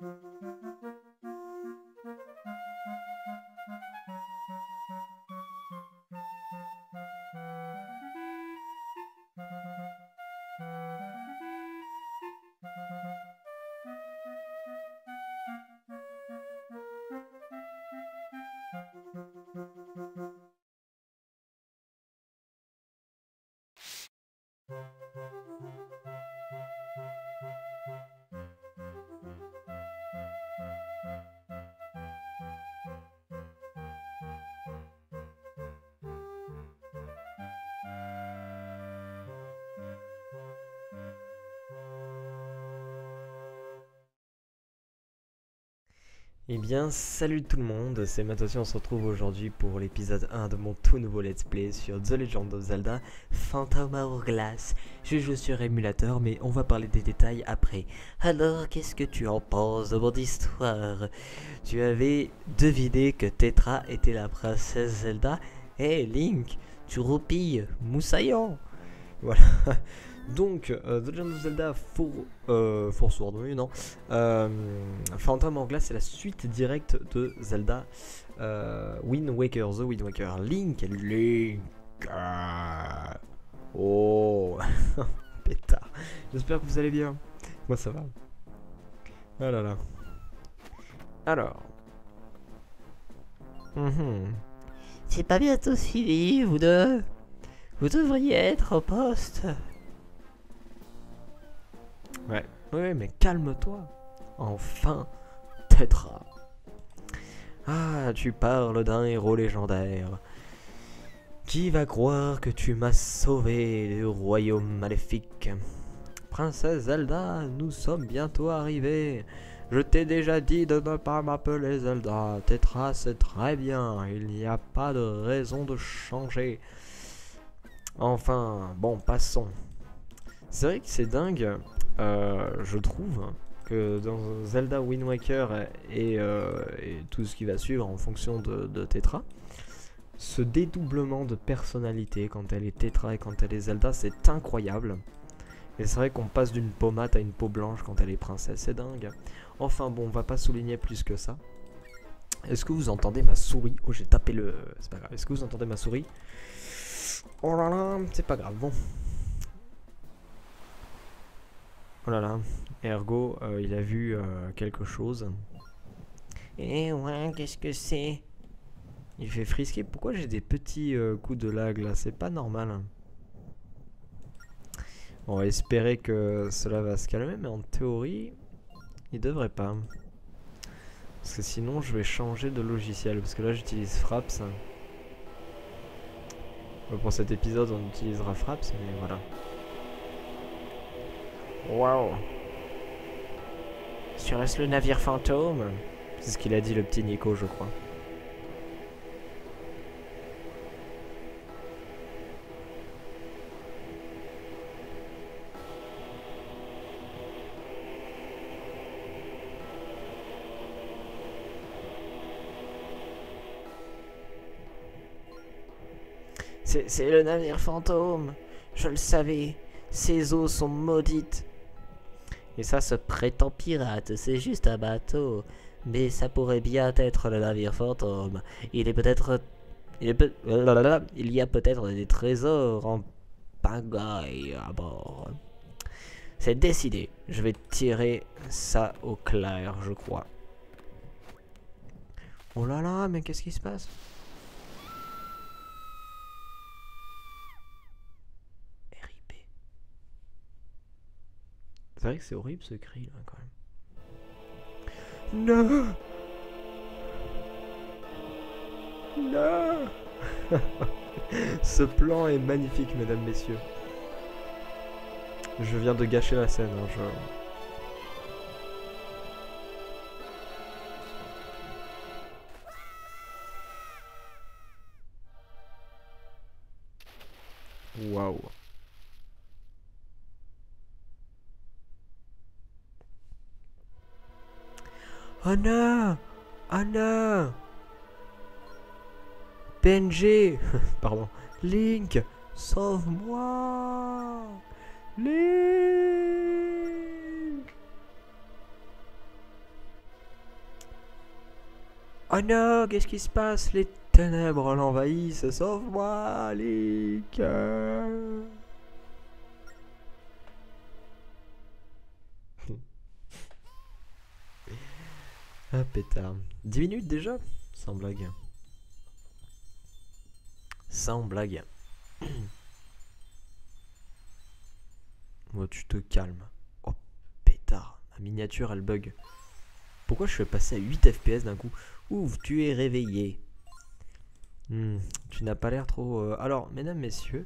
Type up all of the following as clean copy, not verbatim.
Eh bien, salut tout le monde, c'est Mathieu, on se retrouve aujourd'hui pour l'épisode 1 de mon tout nouveau let's play sur The Legend of Zelda Phantom Hourglass. Je joue sur émulateur, mais on va parler des détails après. Alors, qu'est-ce que tu en penses de mon histoire? Tu avais deviné que Tetra était la princesse Zelda? Hey Link, tu roupilles, moussaillant. Voilà. Donc, The Legend of Zelda Four Sword, oui, non. Phantom Hourglass, c'est la suite directe de Zelda Wind Waker, The Wind Waker. Link. Oh, pétard. J'espère que vous allez bien. Moi, ça va. Ah là là. Alors. C'est pas bientôt fini, vous deux? Vous devriez être au poste. Ouais, ouais, mais calme-toi. Enfin, Tetra. Ah, tu parles d'un héros légendaire. Qui va croire que tu m'as sauvé du royaume maléfique? Princesse Zelda, nous sommes bientôt arrivés. Je t'ai déjà dit de ne pas m'appeler Zelda. Tetra, c'est très bien. Il n'y a pas de raison de changer. Enfin, bon, passons. C'est vrai que c'est dingue, je trouve, que dans Zelda Wind Waker et tout ce qui va suivre en fonction de Tetra, ce dédoublement de personnalité quand elle est Tetra et quand elle est Zelda, c'est incroyable. Et c'est vrai qu'on passe d'une peau mate à une peau blanche quand elle est princesse, c'est dingue. Enfin bon, on va pas souligner plus que ça. Est-ce que vous entendez ma souris? Oh, j'ai tapé le... C'est pas grave. Est-ce que vous entendez ma souris? Oh là là, c'est pas grave, bon. Oh là là, Ergo, il a vu quelque chose. Eh ouais, qu'est-ce que c'est? Il fait frisquer. Pourquoi j'ai des petits coups de lag là? C'est pas normal. On va espérer que cela va se calmer, mais en théorie, il devrait pas. Parce que sinon, je vais changer de logiciel. Parce que là, j'utilise Fraps. Pour cet épisode, on utilisera Fraps, mais voilà. Waouh! Serait-ce le navire fantôme? C'est ce qu'il a dit le petit Nico, je crois. C'est le navire fantôme. Je le savais. Ses eaux sont maudites. Et ça se prétend pirate, c'est juste un bateau. Mais ça pourrait bien être le navire fantôme. Il est peut-être... Il y a peut-être des trésors en pagaille à bord. C'est décidé. Je vais tirer ça au clair, je crois. Oh là là, mais qu'est-ce qui se passe? RIP. C'est vrai que c'est horrible ce cri là quand même. Non! Non! Ce plan est magnifique, mesdames, messieurs. Je viens de gâcher la scène. Hein, Waouh. Oh non! Oh non! PNG! Pardon. Link! Sauve-moi! Link! Oh non, qu'est-ce qui se passe? Les ténèbres l'envahissent, sauve-moi, Link. Ah pétard. 10 minutes déjà? Sans blague. Sans blague. Oh, tu te calmes. Oh pétard, ma miniature elle bug. Pourquoi je suis passé à 8 FPS d'un coup? Ouf, tu es réveillé. Tu n'as pas l'air trop... Alors, mesdames, messieurs...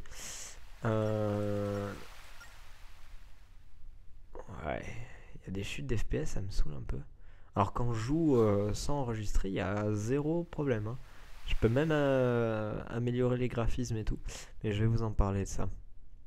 Ouais, il y a des chutes d'FPS, ça me saoule un peu. Alors quand je joue sans enregistrer, il y a zéro problème, hein. Je peux même améliorer les graphismes et tout. Mais je vais vous en parler de ça.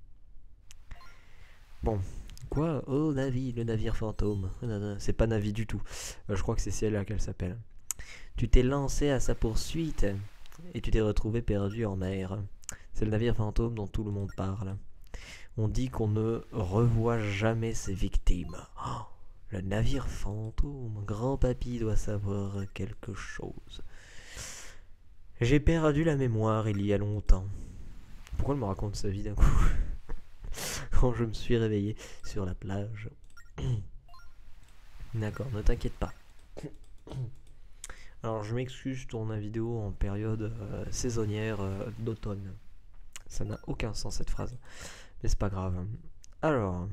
Bon. Quoi? Oh, Navi, le navire fantôme. C'est pas Navi du tout. Je crois que c'est celle-là qu'elle s'appelle. Tu t'es lancé à sa poursuite et tu t'es retrouvé perdu en mer. C'est le navire fantôme dont tout le monde parle. On dit qu'on ne revoit jamais ses victimes. Oh, le navire fantôme, grand-papy doit savoir quelque chose. J'ai perdu la mémoire il y a longtemps. Pourquoi elle me raconte sa vie d'un coup? Quand je me suis réveillé sur la plage. D'accord, ne t'inquiète pas. Alors je m'excuse, je tourne la vidéo en période saisonnière d'automne. Ça n'a aucun sens cette phrase. Mais c'est pas grave. Alors.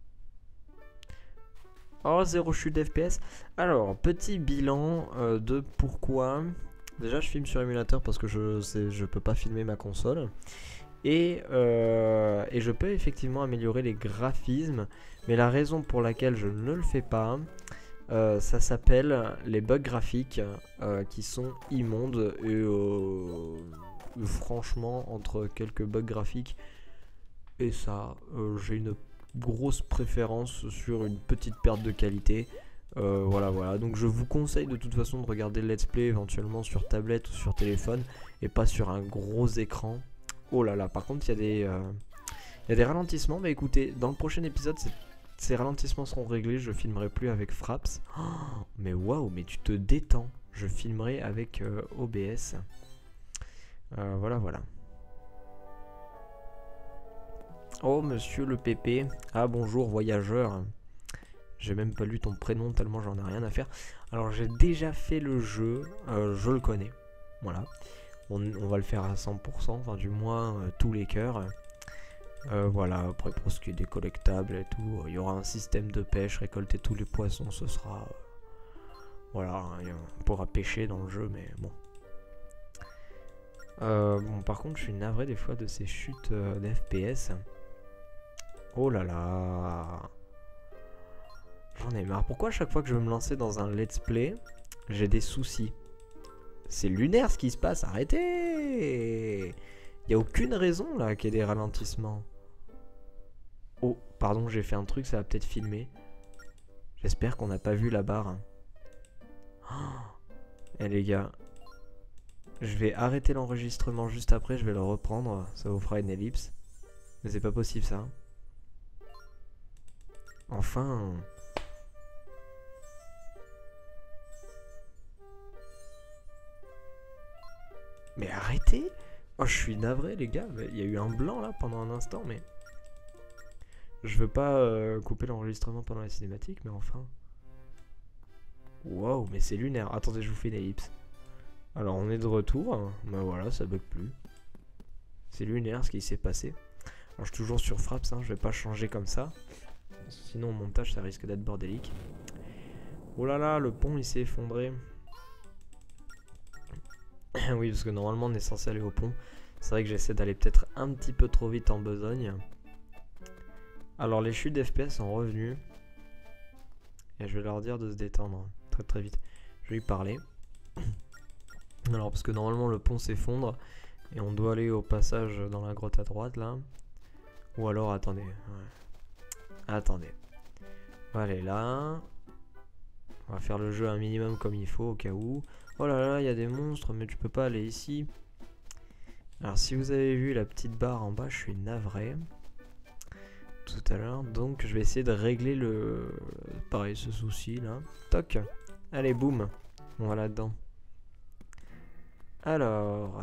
Oh, 0 chute d'FPS. Alors, petit bilan de pourquoi. Déjà, je filme sur émulateur parce que je peux pas filmer ma console. Et je peux effectivement améliorer les graphismes. Mais la raison pour laquelle je ne le fais pas, ça s'appelle les bugs graphiques qui sont immondes. Et franchement, entre quelques bugs graphiques et ça, j'ai une grosse préférence sur une petite perte de qualité. Voilà. Donc je vous conseille de toute façon de regarder le let's play éventuellement sur tablette ou sur téléphone et pas sur un gros écran. Oh là là, par contre il y a des ralentissements. Mais écoutez, dans le prochain épisode, ces ralentissements seront réglés. Je filmerai plus avec Fraps. Oh, mais waouh, mais tu te détends. Je filmerai avec OBS. Voilà. Oh, monsieur le pépé. Ah, bonjour, voyageur. J'ai même pas lu ton prénom tellement j'en ai rien à faire. Alors, j'ai déjà fait le jeu. Je le connais. Voilà. On va le faire à 100%. Enfin, du moins, tous les cœurs. Voilà. Après, pour ce qui est des collectables et tout, il y aura un système de pêche. Récolter tous les poissons, ce sera... voilà. On pourra pêcher dans le jeu, mais bon. Bon, par contre, je suis navré des fois de ces chutes d'FPS. Oh là là. J'en ai marre. Pourquoi à chaque fois que je veux me lancer dans un let's play, j'ai des soucis? C'est lunaire ce qui se passe, arrêtez! Il n'y a aucune raison là qu'il y ait des ralentissements. Oh, pardon, j'ai fait un truc, ça va peut-être filmer. J'espère qu'on n'a pas vu la barre. Eh les gars, je vais arrêter l'enregistrement juste après, je vais le reprendre, ça vous fera une ellipse. Mais c'est pas possible ça. Enfin... Mais arrêtez! Oh, je suis navré les gars, il y a eu un blanc là pendant un instant, mais... Je veux pas couper l'enregistrement pendant la cinématique, mais enfin... Wow, mais c'est lunaire. Attendez, je vous fais une ellipse. Alors, on est de retour. Ben voilà, ça bug plus. C'est lunaire ce qui s'est passé. Alors, je suis toujours sur Fraps, hein, je vais pas changer comme ça. Sinon, au montage, ça risque d'être bordélique. Oh là là, le pont, il s'est effondré. Oui, parce que normalement, on est censé aller au pont. C'est vrai que j'essaie d'aller peut-être un petit peu trop vite en besogne. Alors, les chutes d'FPS sont revenues. Et je vais leur dire de se détendre très vite. Je vais lui parler. Alors, parce que normalement, le pont s'effondre. Et on doit aller au passage dans la grotte à droite, là. Ou alors, attendez. Ouais. Attendez. On va aller là. On va faire le jeu un minimum comme il faut, au cas où. Oh là là, il y a des monstres, mais tu peux pas aller ici. Alors, si vous avez vu la petite barre en bas, je suis navré. Tout à l'heure. Donc, je vais essayer de régler le... pareil, ce souci, là. Toc. Allez, boum. On va là-dedans. Alors,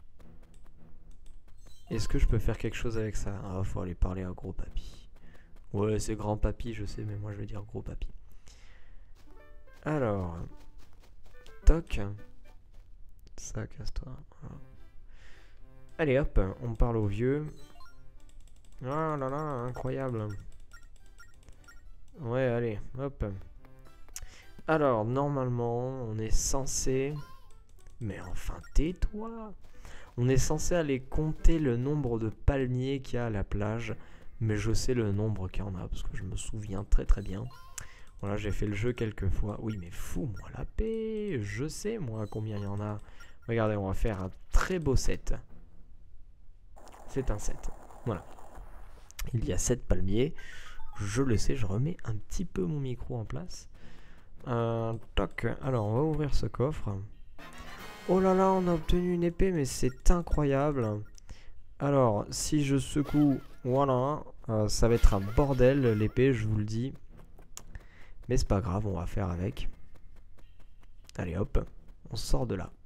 est-ce que je peux faire quelque chose avec ça? Ah, faut aller parler à gros papy. Ouais, c'est grand papy, je sais, mais moi je vais dire gros papy. Alors, toc. Ça, casse-toi. Voilà. Allez hop, on parle au vieux. Ah là là, incroyable. Ouais, allez, hop. Alors, normalement, on est censé... Mais enfin, tais-toi! On est censé aller compter le nombre de palmiers qu'il y a à la plage. Mais je sais le nombre qu'il y en a, parce que je me souviens très très bien. Voilà, j'ai fait le jeu quelques fois. Oui, mais fous-moi la paix! Je sais, moi, combien il y en a. Regardez, on va faire un très beau set. C'est un set. Voilà. Il y a 7 palmiers. Je le sais, je remets un petit peu mon micro en place. Toc. Alors, on va ouvrir ce coffre. Oh là là, on a obtenu une épée, mais c'est incroyable. Alors, si je secoue, voilà, ça va être un bordel, l'épée, je vous le dis. Mais c'est pas grave, on va faire avec. Allez hop, on sort de là.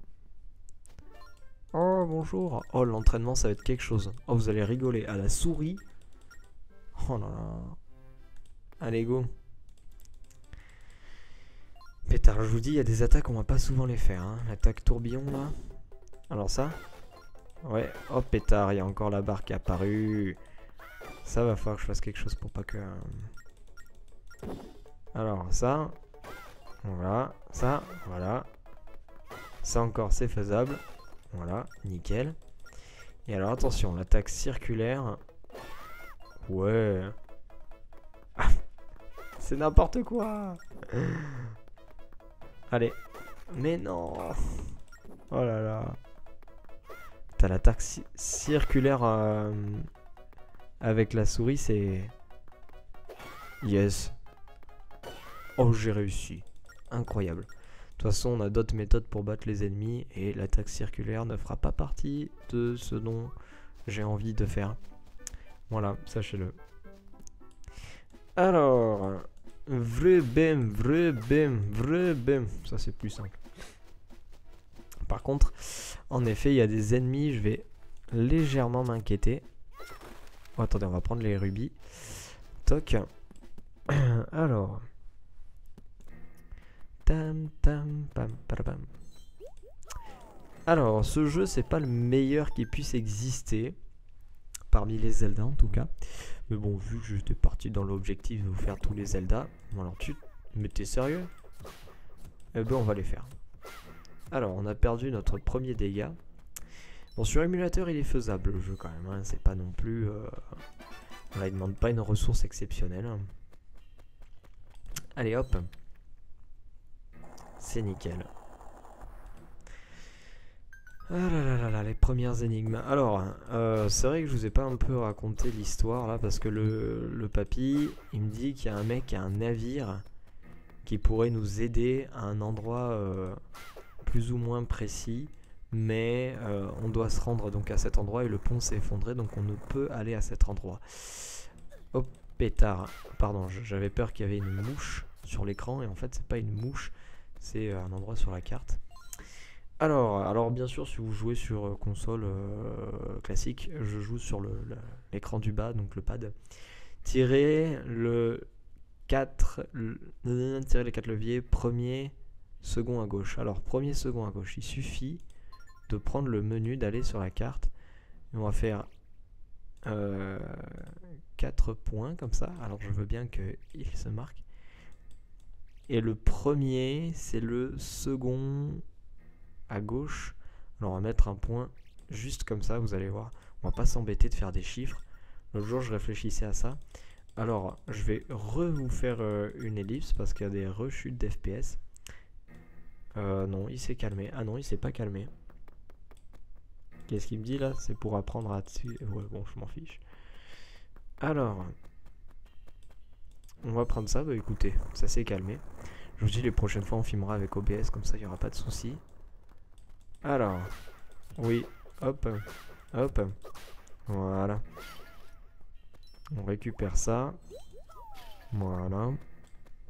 Oh, bonjour. Oh, l'entraînement, ça va être quelque chose. Oh, vous allez rigoler. À la souris. Oh là là. Allez, go. Pétard, je vous dis, il y a des attaques, on va pas souvent les faire. Hein. L'attaque tourbillon, là. Alors ça. Ouais, oh pétard, il y a encore la barre qui est apparue. Ça va falloir que je fasse quelque chose pour pas que... Alors ça. Voilà, ça, voilà. Ça encore, c'est faisable. Voilà, nickel. Et alors attention, l'attaque circulaire. Ouais. C'est n'importe quoi. Allez. Mais non. Oh là là. T'as l'attaque circulaire avec la souris, c'est... Yes. Oh, j'ai réussi. Incroyable. De toute façon, on a d'autres méthodes pour battre les ennemis et l'attaque circulaire ne fera pas partie de ce dont j'ai envie de faire. Voilà, sachez-le. Alors, vrai bim. Ça, c'est plus simple. Par contre, en effet, il y a des ennemis, je vais légèrement m'inquiéter. Oh, attendez, on va prendre les rubis. Toc. Alors. Tam tam pam pam. Alors, ce jeu, c'est pas le meilleur qui puisse exister. Parmi les Zelda, en tout cas. Mais bon, vu que j'étais parti dans l'objectif de vous faire tous les Zelda. Alors, mais t'es sérieux? Eh ben, on va les faire. Alors, on a perdu notre premier dégât. Bon, sur émulateur, il est faisable le jeu quand même. Hein. C'est pas non plus... Là, il demande pas une ressource exceptionnelle. Allez, hop. C'est nickel. Ah là là là là, les premières énigmes. Alors, c'est vrai que je vous ai pas un peu raconté l'histoire là, parce que le papy, il me dit qu'il y a un mec, un navire, qui pourrait nous aider à un endroit plus ou moins précis, mais on doit se rendre donc à cet endroit et le pont s'est effondré, donc on ne peut aller à cet endroit. Oh pétard, pardon, j'avais peur qu'il y avait une mouche sur l'écran, et en fait c'est pas une mouche, c'est un endroit sur la carte. Alors bien sûr, si vous jouez sur console classique, je joue sur l'écran du bas, donc le pad. Tirez les 4 leviers, premier, second à gauche. Alors premier, second à gauche, il suffit de prendre le menu, d'aller sur la carte. Et on va faire 4 points comme ça. Alors je veux bien qu'il se marque. Et le premier, c'est le second à gauche. Alors on va mettre un point juste comme ça, vous allez voir. On va pas s'embêter de faire des chiffres. L'autre jour, je réfléchissais à ça. Alors, je vais vous faire une ellipse parce qu'il y a des rechutes d'FPS. Non, il s'est calmé. Ah non, il s'est pas calmé. Qu'est-ce qu'il me dit là? C'est pour apprendre à dessus. Ouais, bon, je m'en fiche. Alors, on va prendre ça. Bah écoutez, ça s'est calmé. Je vous dis, les prochaines fois, on filmera avec OBS, comme ça, il n'y aura pas de soucis. Alors, oui, hop, hop, voilà. On récupère ça. Voilà.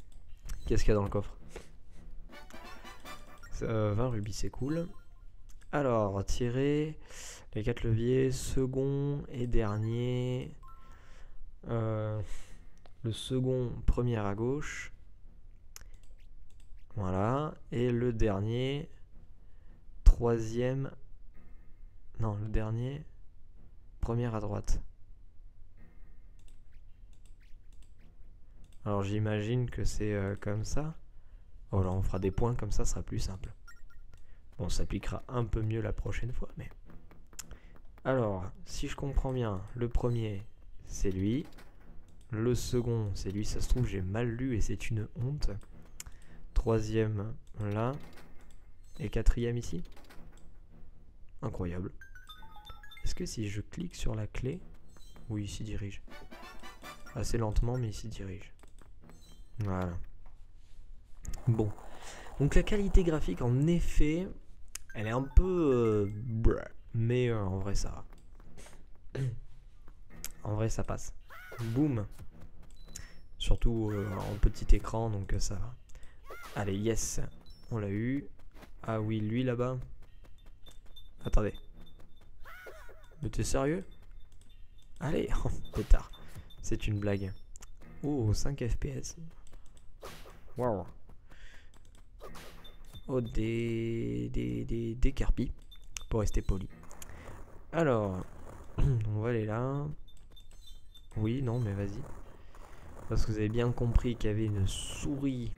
Qu'est-ce qu'il y a dans le coffre? 20 rubis, c'est cool. Alors, tirer les 4 leviers, second et dernier. Le second, première à gauche. Voilà. Et le dernier, troisième. Non, le dernier, première à droite. Alors j'imagine que c'est comme ça. Oh là, on fera des points comme ça sera plus simple. Bon, ça s'appliquera un peu mieux la prochaine fois, mais... Alors, si je comprends bien, le premier, c'est lui. Le second, c'est lui. Ça se trouve, j'ai mal lu et c'est une honte. Troisième, là. Et quatrième ici. Incroyable. Est-ce que si je clique sur la clé... Oui, il s'y dirige. Assez lentement, mais il s'y dirige. Voilà. Bon. Donc la qualité graphique, en effet, elle est un peu... mais en vrai, ça va. En vrai, ça passe. Boum. Surtout en petit écran, donc ça va. Allez, yes. On l'a eu. Ah oui, lui là-bas. Attendez. Mais t'es sérieux? Allez, oh, pétard. C'est une blague. Oh, 5 FPS. Waouh. Oh, des carpis. Pour rester poli. Alors, on va aller là. Oui, non, mais vas-y. Parce que vous avez bien compris qu'il y avait une souris.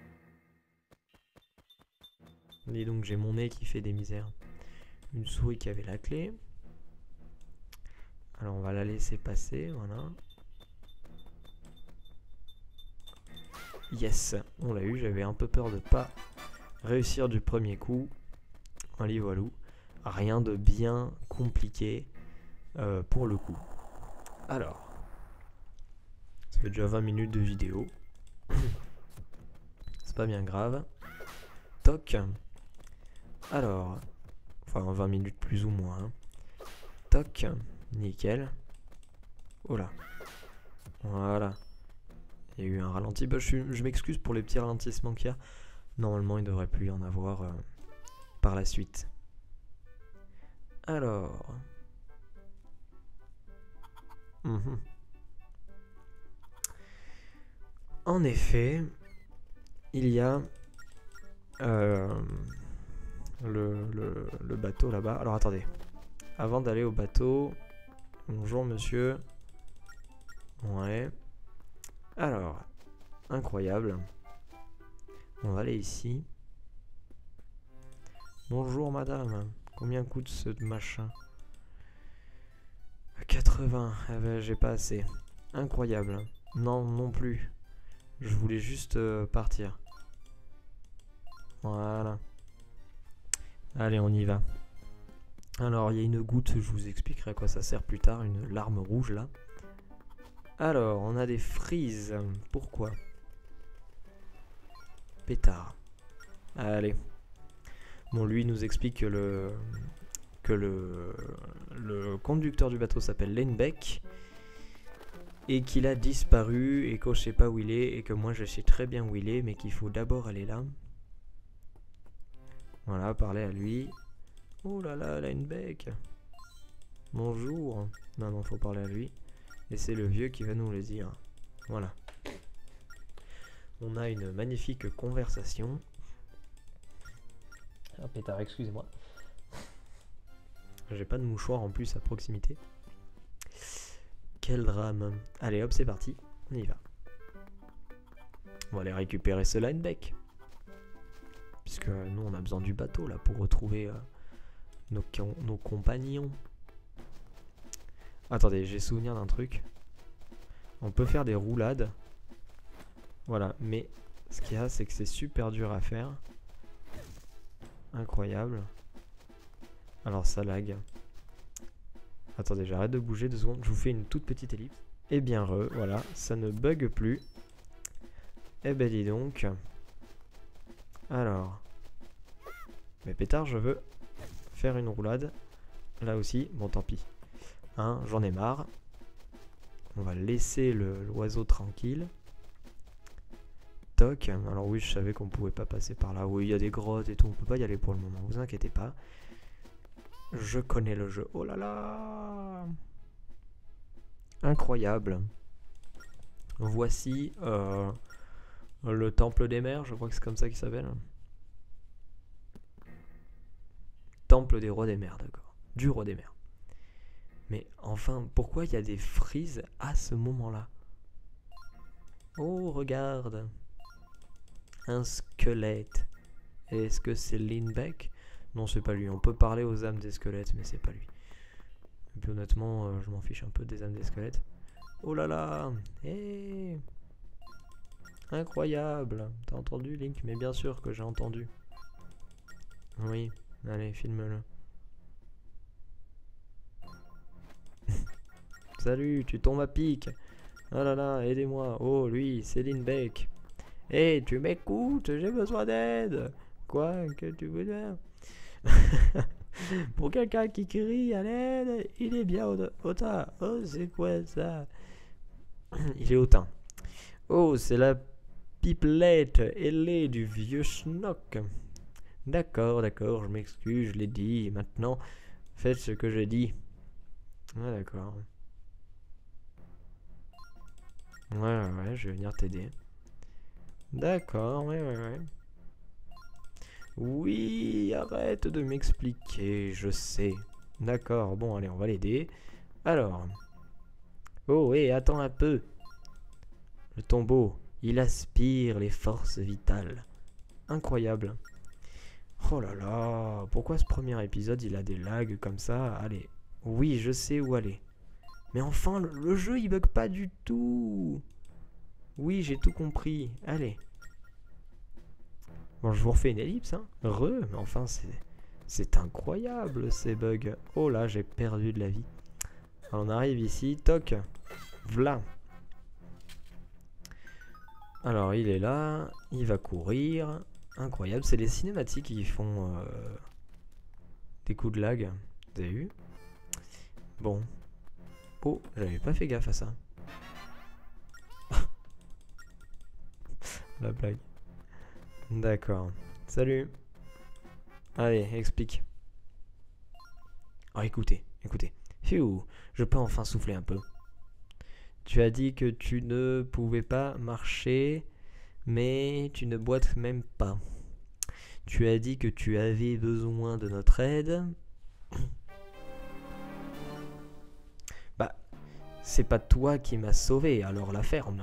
Et donc j'ai mon nez qui fait des misères. Une souris qui avait la clé. Alors on va la laisser passer, voilà. Yes, on l'a eu, j'avais un peu peur de pas réussir du premier coup. Allez, voilà. Rien de bien compliqué pour le coup. Alors, ça fait déjà 20 minutes de vidéo. C'est pas bien grave. Toc. Alors, enfin 20 minutes plus ou moins. Hein. Toc, nickel. Oh là. Voilà. Il y a eu un ralenti. Bah, je m'excuse pour les petits ralentissements qu'il y a. Normalement, il devrait plus y en avoir par la suite. Alors. En effet, il y a le bateau là-bas. Alors attendez. Avant d'aller au bateau. Bonjour monsieur. Ouais. Alors. Incroyable. On va aller ici. Bonjour madame. Combien coûte ce machin? 80. Eh ben, j'ai pas assez. Incroyable. Non, non plus. Je voulais juste partir. Voilà. Allez, on y va. Alors, il y a une goutte, je vous expliquerai à quoi ça sert plus tard, une larme rouge là. Alors, on a des frises. Pourquoi? Pétard. Allez. Bon, lui nous explique que le conducteur du bateau s'appelle Lenbeck et qu'il a disparu et que je sais pas où il est et que moi je sais très bien où il est mais qu'il faut d'abord aller là. Voilà, parler à lui. Oh là là, Lenbeck. Bonjour. Non, non, faut parler à lui. Et c'est le vieux qui va nous le dire. Voilà. On a une magnifique conversation. Ah pétard, excusez-moi. J'ai pas de mouchoir en plus à proximité. Quel drame. Allez hop, c'est parti. On y va. On va aller récupérer ce Lenbeck. Puisque nous on a besoin du bateau là pour retrouver nos compagnons. Attendez, j'ai souvenir d'un truc. On peut faire des roulades. Voilà, mais ce qu'il y a, c'est que c'est super dur à faire. Incroyable. Alors ça lag. Attendez, j'arrête de bouger 2 secondes. Je vous fais une toute petite ellipse. Et bien voilà, ça ne bug plus. Eh ben dis donc. Alors. Mais pétard, je veux faire une roulade. Là aussi, bon tant pis. Hein, j'en ai marre. On va laisser l'oiseau tranquille. Toc. Alors oui, je savais qu'on pouvait pas passer par là. Oui, il y a des grottes et tout. On peut pas y aller pour le moment. Vous inquiétez pas. je connais le jeu. Oh là là! Incroyable. Voici le temple des mers, je crois que c'est comme ça qu'il s'appelle. Temple des rois des mers, d'accord. Du roi des mers. Mais enfin, pourquoi il y a des frises à ce moment-là? Oh, regarde. Un squelette. Est-ce que c'est Lindbeck? Non, c'est pas lui. On peut parler aux âmes des squelettes, mais c'est pas lui. Et puis honnêtement, je m'en fiche un peu des âmes des squelettes. Oh là là! Hey! Incroyable! T'as entendu, Link? Mais bien sûr que j'ai entendu. Oui, allez, filme-le. Salut, tu tombes à pic! Oh là là, aidez-moi! Oh, lui, c'est Lindbeck! Hey, tu m'écoutes? J'ai besoin d'aide! Quoi? Que tu veux dire? Pour quelqu'un qui crie à l'aide, il est bien hautain. Oh, c'est quoi ça? Il est hautain. Oh, c'est la pipelette ailée du vieux schnock. D'accord, d'accord, je m'excuse, je l'ai dit. Maintenant, faites ce que j'ai dit. Ah, d'accord. Ouais, je vais venir t'aider. D'accord, ouais. Oui, arrête de m'expliquer, je sais. D'accord, bon, allez, on va l'aider. Alors. Oh, et attends un peu. Le tombeau, il aspire les forces vitales. Incroyable. Oh là là, pourquoi ce premier épisode, il a des lags comme ça? Allez. Oui, je sais où aller. Mais enfin, le jeu, il bug pas du tout. Oui, j'ai tout compris. Allez. Bon, je vous refais une ellipse, hein. Mais enfin, c'est incroyable ces bugs. Oh là, j'ai perdu de la vie. Alors, on arrive ici, toc. V'là. Alors, il est là, il va courir. Incroyable, c'est les cinématiques qui font des coups de lag. Vous avez vu? Bon. Oh, j'avais pas fait gaffe à ça. La blague. D'accord. Salut. Allez, explique. Oh, écoutez. Phew, je peux enfin souffler un peu. Tu as dit que tu ne pouvais pas marcher, mais tu ne boites même pas. Tu as dit que tu avais besoin de notre aide. Bah, c'est pas toi qui m'as sauvé, alors la ferme.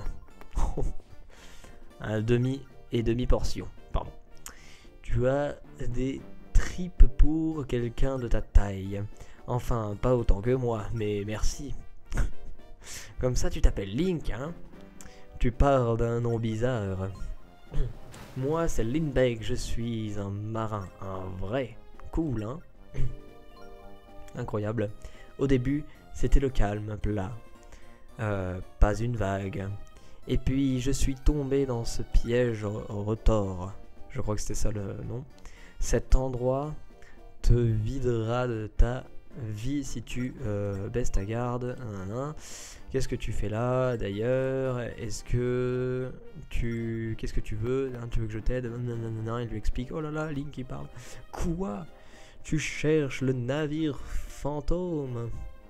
Un demi-portion, pardon. Tu as des tripes pour quelqu'un de ta taille. Enfin, pas autant que moi, mais merci. Comme ça, tu t'appelles Link, hein? Tu parles d'un nom bizarre. Moi, c'est Lindbeck, je suis un marin, un vrai. Cool, hein? Incroyable. Au début, c'était le calme plat. Pas une vague. Et puis, je suis tombé dans ce piège au retors. Je crois que c'était ça le nom. Cet endroit te videra de ta vie si tu baisses ta garde. Qu'est-ce que tu fais là d'ailleurs? Qu'est-ce que tu veux? Tu veux que je t'aide? Il lui explique. Oh là là, Link qui parle. Quoi? Tu cherches le navire fantôme?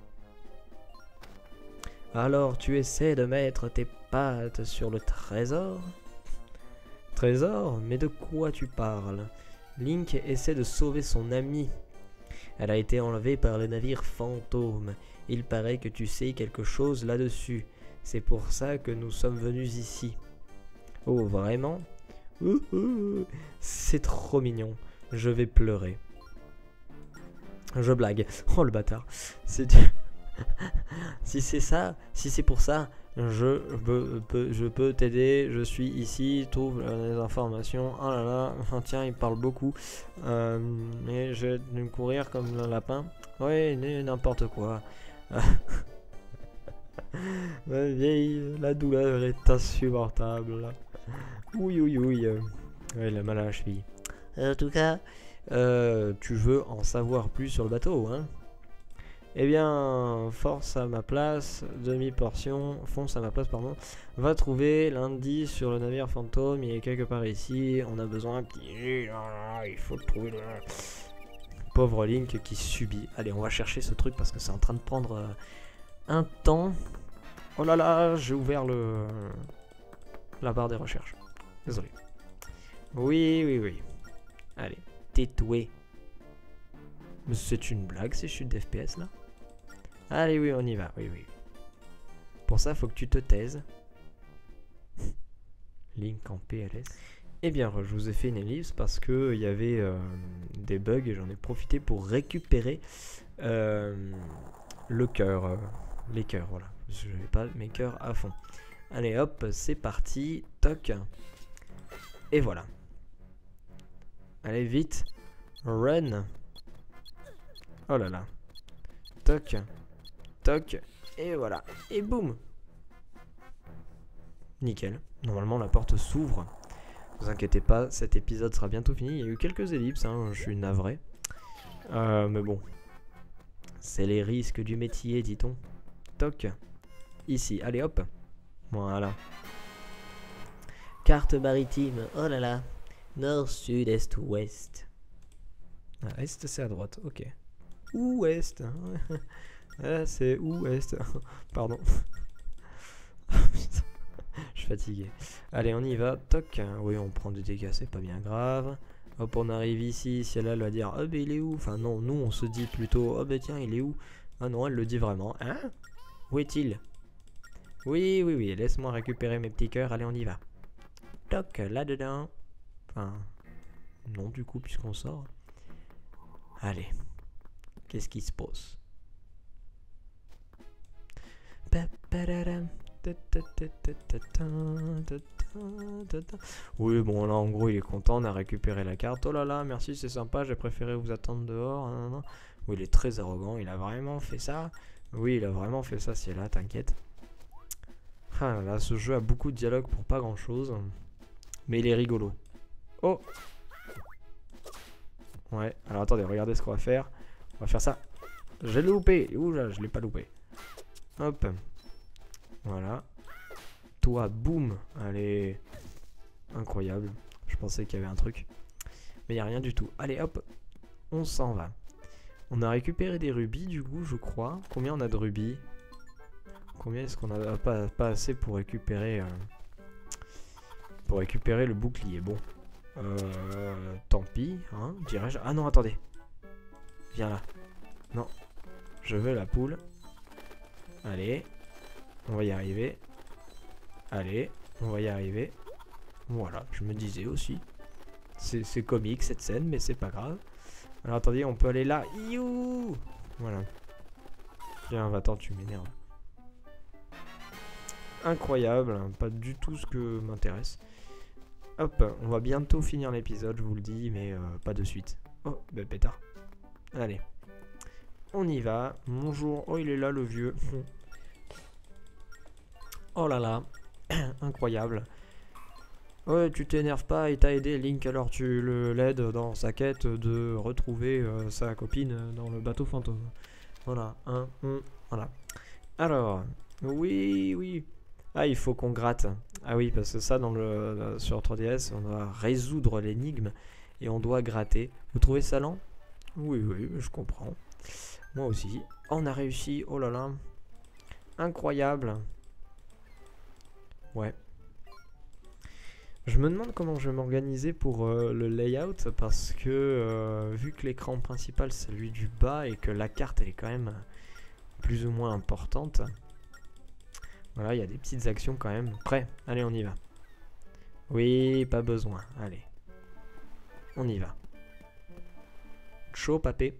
Alors tu essaies de mettre tes pattes sur le trésor? Trésor? Mais de quoi tu parles? Link essaie de sauver son amie. Elle a été enlevée par le navire fantôme. Il paraît que tu sais quelque chose là-dessus. C'est pour ça que nous sommes venus ici. Oh, vraiment? C'est trop mignon. Je vais pleurer. Je blague. Oh, le bâtard. Si c'est ça, si c'est pour ça, je peux t'aider. Je suis ici. Trouve les informations. Oh là là. Tiens, il parle beaucoup. Mais je vais courir comme un lapin. Oui, n'importe quoi. Ma vieille, la douleur est insupportable. Oui. Ouais, il a mal à la cheville. En tout cas, tu veux en savoir plus sur le bateau, hein? Eh bien, fonce à ma place, pardon. Va trouver l'indice sur le navire fantôme, il est quelque part ici. On a besoin. Il faut le trouver. Pauvre Link qui subit. Allez, on va chercher ce truc parce que c'est en train de prendre un temps. Oh là là, j'ai ouvert la barre des recherches. Désolé. Oui, oui, oui. Allez, tais-toi. Mais c'est une blague ces chutes d'FPS là? Allez, oui, on y va. Oui, oui. Pour ça, faut que tu te taises. Link en PLS. Eh bien, je vous ai fait une ellipse parce que il y avait des bugs et j'en ai profité pour récupérer le cœur. Les cœurs, voilà. Je n'avais pas mes cœurs à fond. Allez, hop, c'est parti. Toc. Et voilà. Allez, vite. Run. Oh là là. Toc. Toc. Et voilà. Et boum. Nickel. Normalement, la porte s'ouvre. Ne vous inquiétez pas, cet épisode sera bientôt fini. Il y a eu quelques ellipses, hein, je suis navré. Mais bon. C'est les risques du métier, dit-on. Toc. Ici. Allez, hop. Voilà. Carte maritime. Oh là là. Nord, sud, est, ouest. Ah, est, c'est à droite. Ok. Ouest. Ah, c'est ouest. Pardon. Je suis fatigué. Allez, on y va. Toc. Oui, on prend des dégâts, c'est pas bien grave. Hop, on arrive ici. Si elle, elle va dire, oh, ben il est où? Enfin, non, nous, on se dit plutôt, oh, ben tiens, il est où? Ah non, elle le dit vraiment. Hein? Où est-il? Oui, oui, oui. Laisse-moi récupérer mes petits cœurs. Allez, on y va. Toc, là-dedans. Enfin, non, du coup, puisqu'on sort. Allez. Qu'est-ce qui se passe? Oui, bon, là, en gros, il est content. On a récupéré la carte. Oh là là, merci, c'est sympa. J'ai préféré vous attendre dehors. Non, non. Oui, il est très arrogant. Il a vraiment fait ça. Oui, il a vraiment fait ça, c'est là, t'inquiète. Ah là, ce jeu a beaucoup de dialogue pour pas grand chose. Mais il est rigolo. Oh! Ouais, alors attendez, regardez ce qu'on va faire. On va faire ça. J'ai loupé! Ouh là, je l'ai pas loupé. Hop. Voilà. Toi, boum! Allez. Incroyable. Je pensais qu'il y avait un truc. Mais il n'y a rien du tout. Allez, hop. On s'en va. On a récupéré des rubis, du coup, je crois. Combien on a de rubis? Combien est-ce qu'on a pas assez pour récupérer le bouclier? Bon. Tant pis, hein, dirais-je. Ah non, attendez. Viens là. Non. Je veux la poule. Allez. On va y arriver. Allez. On va y arriver. Voilà, je me disais aussi. C'est comique cette scène, mais c'est pas grave. Alors attendez, on peut aller là. Youhou! Voilà. Viens, va-t'en, tu m'énerves. Incroyable, hein, pas du tout ce que m'intéresse. Hop, on va bientôt finir l'épisode, je vous le dis, mais pas de suite. Oh, ben pétard. Allez. On y va. Bonjour. Oh, il est là, le vieux. Oh là là. Incroyable. Ouais, tu t'énerves pas, il t'a aidé, Link, alors tu l'aides dans sa quête de retrouver sa copine dans le bateau fantôme. Voilà, voilà. Alors, oui, oui. Ah, il faut qu'on gratte. Ah oui, parce que ça, sur 3DS, on doit résoudre l'énigme et on doit gratter. Vous trouvez ça lent? Oui, oui, je comprends. Moi aussi. Oh, on a réussi, oh là là. Incroyable. Ouais. Je me demande comment je vais m'organiser pour le layout parce que vu que l'écran principal c'est celui du bas et que la carte elle est quand même plus ou moins importante. Voilà, il y a des petites actions quand même. Prêt? Allez, on y va. Oui, pas besoin. Allez. On y va. Chaud, papé.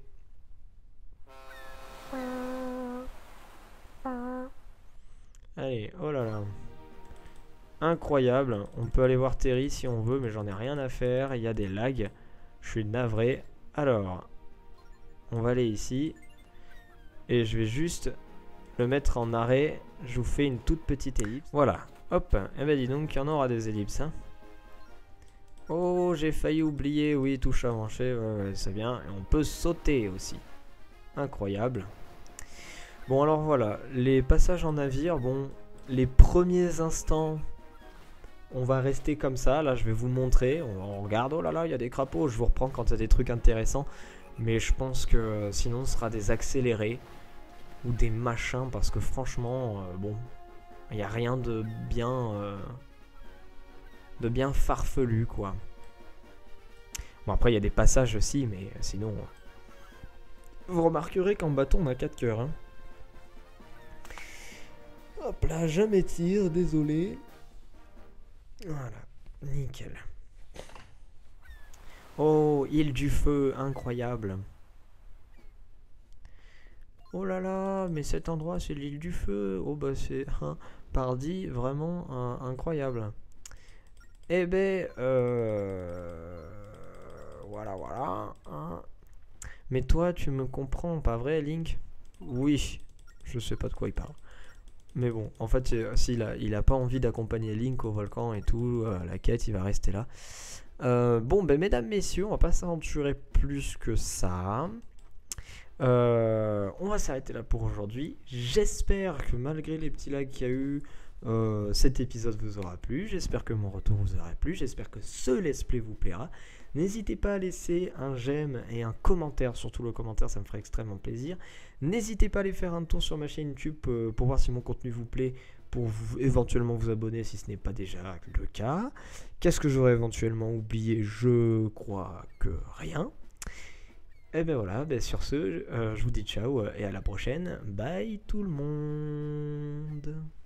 Allez, oh là là. Incroyable. On peut aller voir Terry si on veut, mais j'en ai rien à faire. Il y a des lags. Je suis navré. Alors, on va aller ici. Et je vais juste le mettre en arrêt. Je vous fais une toute petite ellipse. Voilà. Hop. Eh ben dis donc, il y en aura des ellipses. Hein. Oh, j'ai failli oublier. Oui, touche à mancher. Ouais, c'est bien. Et on peut sauter aussi. Incroyable. Bon, alors voilà. Les passages en navire. Bon, les premiers instants, on va rester comme ça. Là, je vais vous montrer. On regarde. Oh là là, il y a des crapauds. Je vous reprends quand il y a des trucs intéressants. Mais je pense que sinon ce sera des accélérés ou des machins parce que franchement, bon, il n'y a rien de bien farfelu quoi. Bon après il y a des passages aussi, mais sinon, vous remarquerez qu'en bâton on a 4 cœurs. Hein. Hop là, jamais tire, désolé. Voilà, nickel. Oh, île du feu, incroyable. Oh là là, mais cet endroit c'est l'île du feu. Oh bah c'est, pardi, vraiment incroyable. Eh ben, voilà, voilà. Hein. Mais toi, tu me comprends, pas vrai, Link? Oui, je sais pas de quoi il parle. Mais bon, en fait, il a pas envie d'accompagner Link au volcan et tout, la quête, il va rester là. Bon, ben mesdames, messieurs, on va pas s'aventurer plus que ça. On va s'arrêter là pour aujourd'hui. J'espère que malgré les petits lags qu'il y a eu, cet épisode vous aura plu. J'espère que mon retour vous aura plu. J'espère que ce let's play vous plaira. N'hésitez pas à laisser un j'aime et un commentaire. Surtout le commentaire, ça me ferait extrêmement plaisir. N'hésitez pas à aller faire un tour sur ma chaîne YouTube pour voir si mon contenu vous plaît, pour éventuellement vous abonner si ce n'est pas déjà le cas. Qu'est-ce que j'aurais éventuellement oublié? Je crois que rien. Et ben voilà, ben sur ce, je vous dis ciao et à la prochaine. Bye tout le monde.